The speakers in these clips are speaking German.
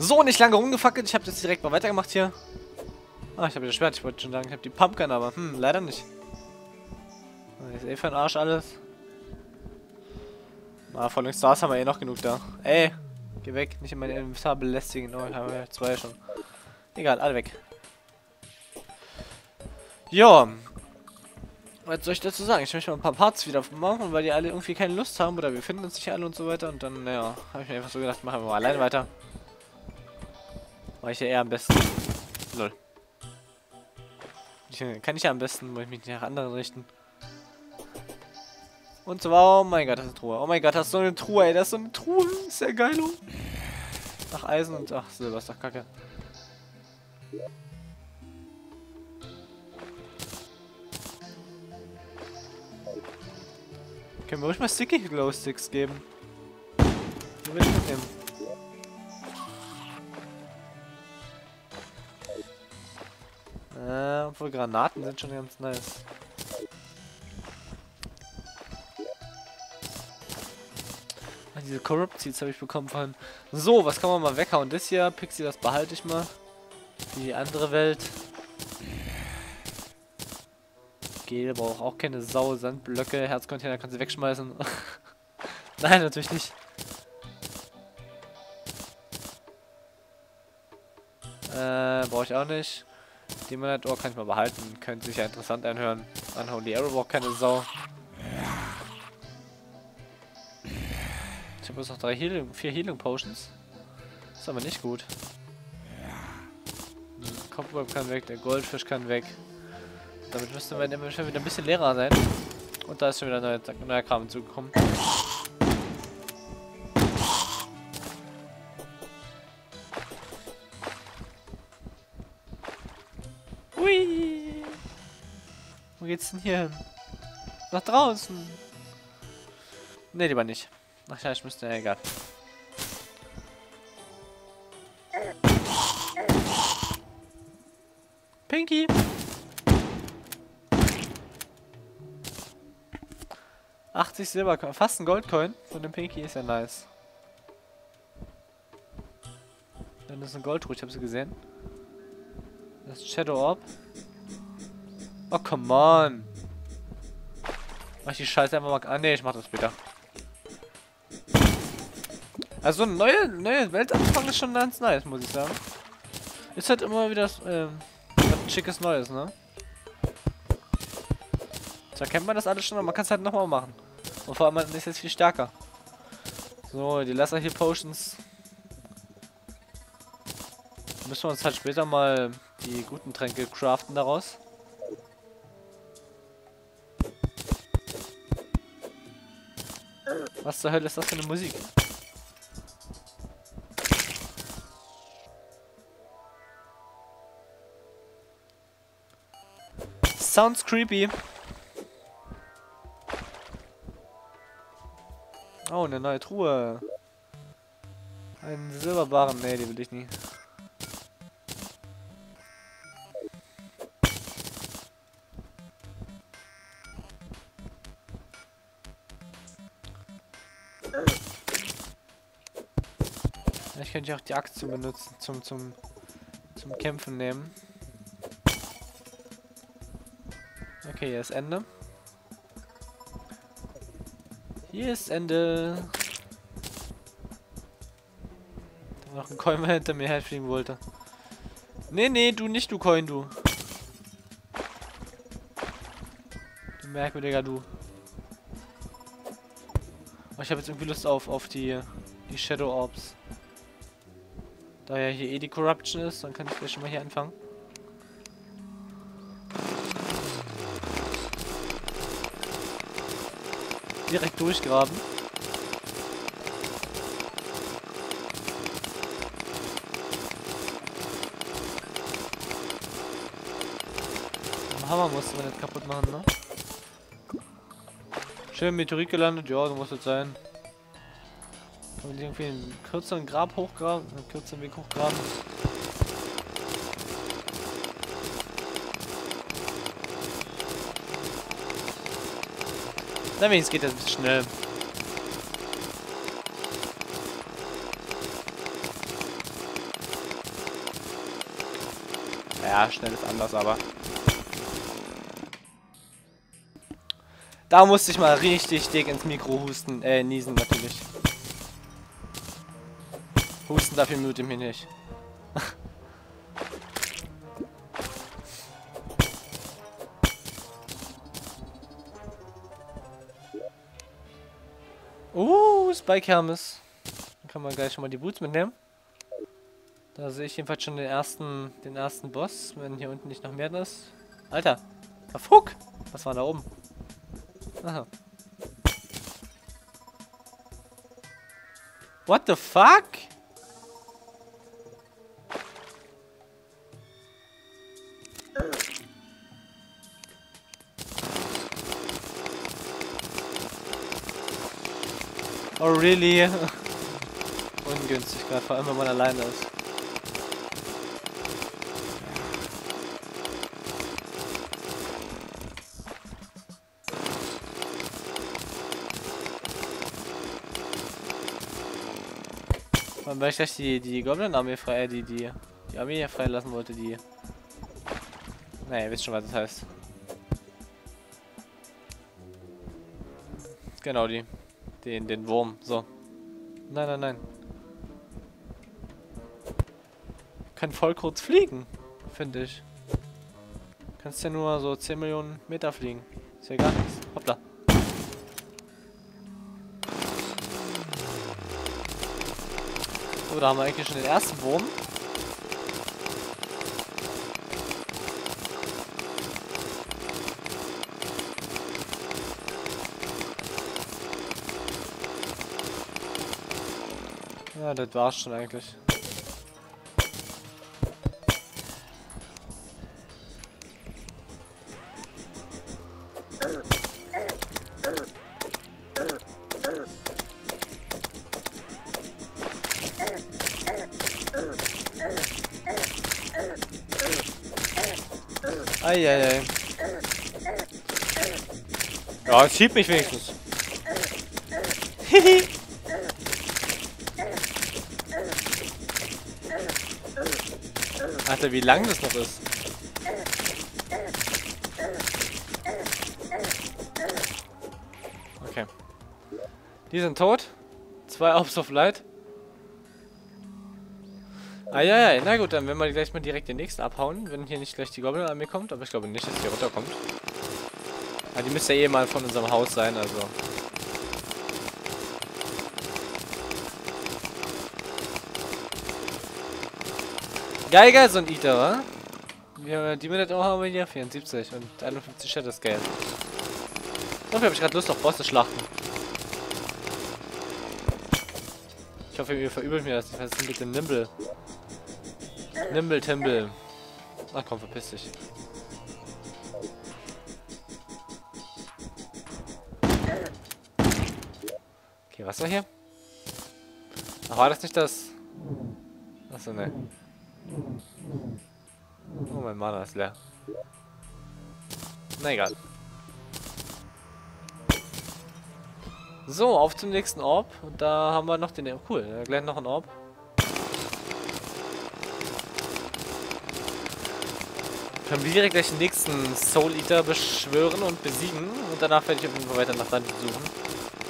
So, nicht lange rumgefackelt. Ich habe jetzt direkt mal weitergemacht hier. Ah, ich habe das Schwert. Ich wollte schon sagen, ich habe die Pumpgun, aber leider nicht. Ist eh für den Arsch alles. Ah, von den Stars haben wir eh noch genug da. Ey, geh weg. Nicht in meine Inventar belästigen. Oh, ich habe ja 2 schon. Egal, alle weg. Ja. Was soll ich dazu sagen? Ich möchte mal ein paar Parts wieder machen, weil die alle irgendwie keine Lust haben oder wir finden uns nicht alle und so weiter. Und dann, naja, habe ich mir einfach so gedacht, machen wir mal alleine weiter. Mach ich ja eher am besten. Lol. Kann ich ja am besten, muss ich mich nicht nach anderen richten. Und zwar, oh mein Gott, das ist eine Truhe. Oh mein Gott, das ist so eine Truhe, ey, das ist so eine Truhe. Ist ja geil, oh. Ach, Eisen und, ach, Silber ist doch kacke. Können wir ruhig mal Sticky Glow Sticks geben. Die will ich mitnehmen. Obwohl Granaten sind schon ganz nice. Diese Corrupt Seeds habe ich bekommen von. So, was kann man mal weghauen? Das hier, Pixie, das behalte ich mal. Die andere Welt. Gel braucht auch keine Sau. Sandblöcke, Herzcontainer kannst du wegschmeißen. Nein, natürlich nicht. Brauche ich auch nicht. Demonite Ore kann ich mal behalten. Könnte sich ja interessant anhören. Unholy Arrow braucht keine Sau. Ich habe jetzt noch 4 Healing Potions. Ist aber nicht gut. Der Cobweb kann weg, der Goldfisch kann weg. Damit müsste mein Inventar wieder ein bisschen leerer sein. Und da ist schon wieder neuer Kram hinzugekommen. Hui! Wo geht's denn hier hin? Nach draußen! Ne, lieber nicht. Ach ja, ich müsste, ja, egal. Pinky! $80 Silbercoin, fast ein Goldcoin von dem Pinky, ist ja nice. Dann ist ein Goldruhe, ich habe sie gesehen. Das ist Shadow Orb. Oh, come on! Mach ich die Scheiße einfach mal. Ah, ne, ich mach das später. Also, eine neue Welt anfangen ist schon ganz nice, muss ich sagen. Ist halt immer wieder was schickes Neues, ne? Zwar kennt man das alles schon, aber man kann es halt nochmal machen. Und vor allem, man ist jetzt viel stärker. So, die Lesser Heal Potions. Müssen wir uns halt später mal die guten Tränke craften daraus. Was zur Hölle ist das für eine Musik? Sounds creepy. Oh, eine neue Truhe. Ein Silberbarren. Nee, die will ich nie. Ich könnte ja auch die Axt zum benutzen, zum Kämpfen nehmen. Okay, hier ist Ende. Hier ist Ende. Da noch ein Coin, der hinter mir herfliegen wollte. Nee, nee, du nicht, du Coin, du. Du merkwürdiger, du. Oh, ich habe jetzt irgendwie Lust auf die Shadow Orbs. Da ja hier eh die Corruption ist, dann kann ich gleich schon mal hier anfangen. Direkt durchgraben. Am Hammer musste man nicht kaputt machen, ne? Schön Meteorit gelandet, ja, so muss es sein. Kann man irgendwie einen kürzeren Grab hochgraben, einen kürzeren Weg hochgraben. Na, wenigstens geht das ein bisschen schnell. Ja, schnell ist anders, aber... Da musste ich mal richtig dick ins Mikro husten, niesen natürlich. Husten dafür müde mich nicht. Spike Hermes. Dann kann man gleich schon mal die Boots mitnehmen. Da sehe ich jedenfalls schon den ersten Boss, wenn hier unten nicht noch mehr ist. Alter, fuck! Was war da oben? Aha. What the fuck? Oh really? Ungünstig gerade, vor allem wenn man alleine ist. Weil ich gleich die Goblin-Armee frei, die Armee hier freilassen wollte, die... Naja, ihr wisst schon, was das heißt. Genau, den Wurm, so. Nein, nein, nein. Kann voll kurz fliegen, finde ich. Kannst ja nur so 10 Millionen Meter fliegen. Ist ja gar nichts. Hoppla. So, da haben wir eigentlich schon den ersten Wurm. Ja, das war's schon eigentlich. Eieiei. Ja, es schiebt mich wenigstens. Hihi. Alter, wie lang das noch ist. Okay. Die sind tot. 2 Orbs of Light. Ah ja, na gut, dann werden wir gleich mal direkt den nächsten abhauen, wenn hier nicht gleich die Goblin-Armee kommt, aber ich glaube nicht, dass die runterkommt. Ah, die müsste ja eh mal von unserem Haus sein, also. Geiger so ein Eater, wa? Die Minute auch haben wir hier 74 und 51 Shadow Scale. Dafür habe ich gerade Lust auf Bosse-Schlachten. Ich hoffe, ihr verübelt mir das nicht. Was ist denn mit dem Nimble? Nimble Timble. Ach komm, verpiss dich. Okay, was war hier? Ach, war das nicht das? Achso, ne. Oh, mein Mana ist leer. Na egal. So, auf zum nächsten Orb. Und da haben wir noch den... Cool, gleich noch ein Orb. Können wir direkt gleich den nächsten Soul Eater beschwören und besiegen. Und danach werde ich auf jeden Fall weiter nach Dungeon suchen.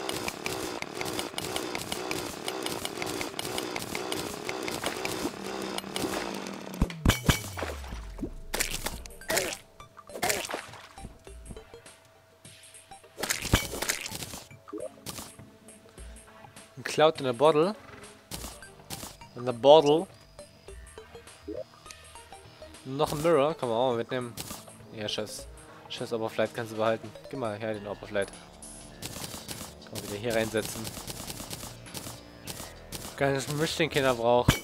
Cloud in a bottle. In a bottle. Noch ein Mirror. Kann man auch mal mitnehmen. Ja, scheiß Orb of Light kannst du behalten. Gib mal her den Orb of Light. Kann man wieder hier reinsetzen. Geiles Misch, den Kinder braucht.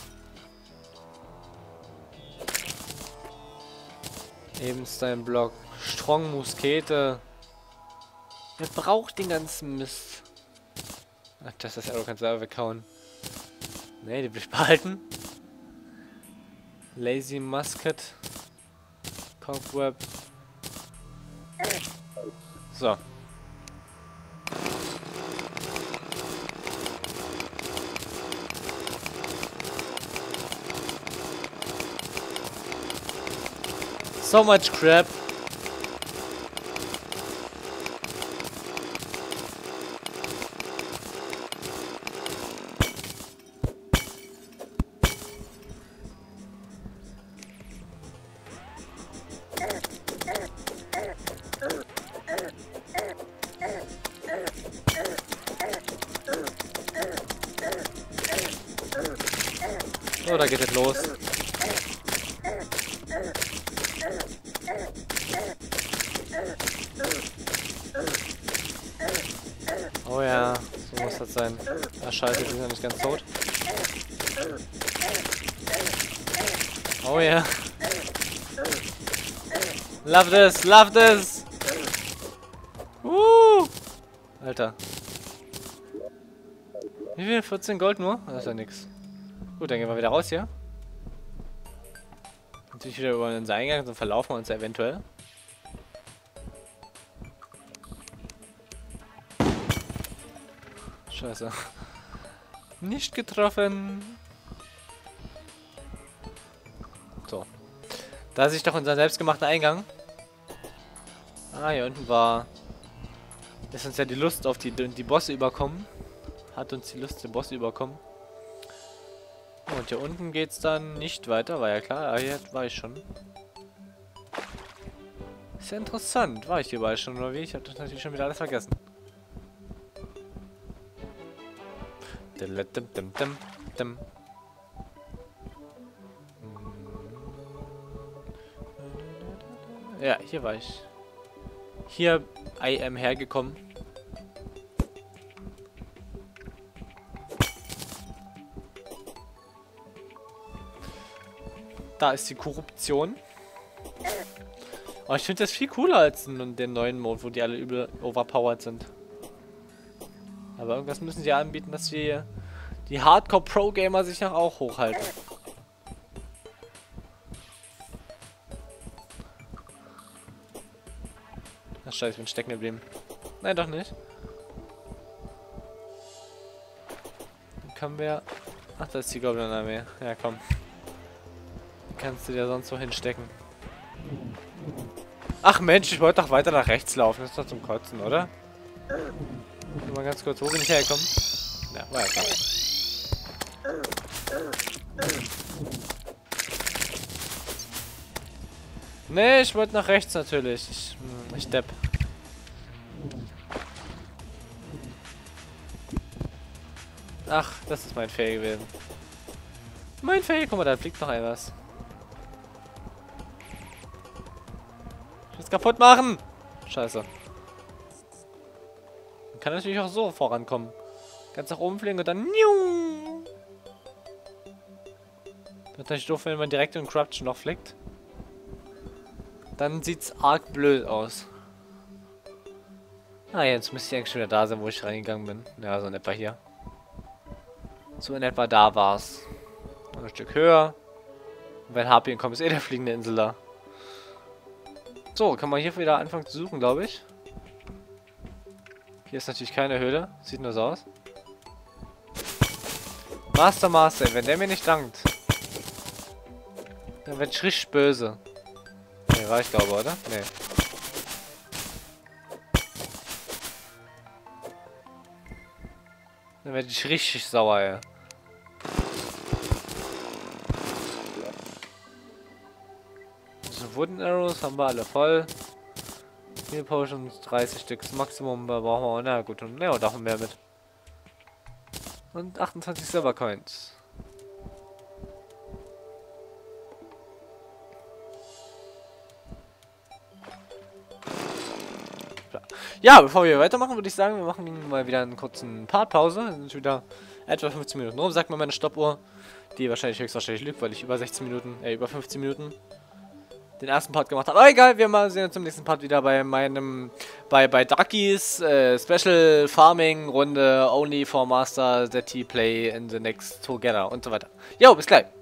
Ebenstein-Block. Strong Muskete. Wer braucht den ganzen Mist? Ach, das Arrow kannst du selber weghauen. Ne, die will ich behalten. Lazy Musket. Cobweb. So. So much crap. So, da geht es los. Oh ja, so muss das sein. Ah, scheiße, die sind ja nicht ganz tot. Oh ja. Love this, love this! Alter. Wie viel? 14 Gold nur? Das ist ja nix. Gut, dann gehen wir wieder raus hier. Natürlich wieder über unseren Eingang, so verlaufen wir uns eventuell. Scheiße. Nicht getroffen. So. Da ist sich doch unser selbstgemachter Eingang. Ah, hier unten war... Ist uns ja die Lust auf die Bosse überkommen. Hat uns die Lust, den Boss überkommen. Und hier unten geht's dann nicht weiter, war ja klar. Ah, hier war ich schon. Ist ja interessant. War ich hier überall schon oder wie? Ich habe das natürlich schon wieder alles vergessen. Ja, hier war ich. Hier I am hergekommen. Da ist die Korruption. Aber ich finde das viel cooler als in den neuen Mode, wo die alle übel overpowered sind. Aber irgendwas müssen sie anbieten, dass die Hardcore-Pro-Gamer sich noch auch hochhalten. Ach scheiße, ich bin stecken geblieben. Nein, doch nicht. Dann können wir... Ach, da ist die Goblin-Armee. Ja, komm. Kannst du dir sonst so hinstecken. Ach Mensch, ich wollte doch weiter nach rechts laufen. Das ist doch zum Kotzen, oder? Mal ganz kurz, wo bin ich hergekommen? Ja, war ja klar. Nee, ich wollte nach rechts natürlich. Ich depp. Ach, das ist mein Fail gewesen. Mein Fail, guck mal, da fliegt noch etwas. Ich will's kaputt machen! Scheiße. Man kann natürlich auch so vorankommen. Ganz nach oben fliegen und dann... Das ist natürlich doof, wenn man direkt in Corruption noch fliegt. Dann sieht's arg blöd aus. Ah, jetzt müsste ich eigentlich schon wieder da sein, wo ich reingegangen bin. Ja, so in etwa hier. So in etwa da war's. Noch ein Stück höher. Und wenn Harpien kommt, ist eh der fliegende Insel da. So, kann man hier wieder anfangen zu suchen, glaube ich. Hier ist natürlich keine Höhle. Sieht nur so aus. Master, wenn der mir nicht dankt, dann wird ich richtig böse. Ne, war ich glaube, oder? Ne. Dann werde ich richtig sauer, ey. So, Wooden Arrows haben wir alle voll. 4 Potions, 30 Stück Maximum, da brauchen wir auch, na gut, und ne, da haben wir mehr mit. Und 28 Silver Coins. Ja, bevor wir weitermachen, würde ich sagen, wir machen mal wieder einen kurzen Partpause. Dann sind wieder etwa 15 Minuten rum, sagt mir meine Stoppuhr. Die wahrscheinlich höchstwahrscheinlich lügt, weil ich über 16 Minuten, über 15 Minuten den ersten Part gemacht habe. Aber egal, wir sehen uns im nächsten Part wieder bei meinem, bei Duckies Special Farming Runde Only for Master that he play in the next together und so weiter. Jo, bis gleich.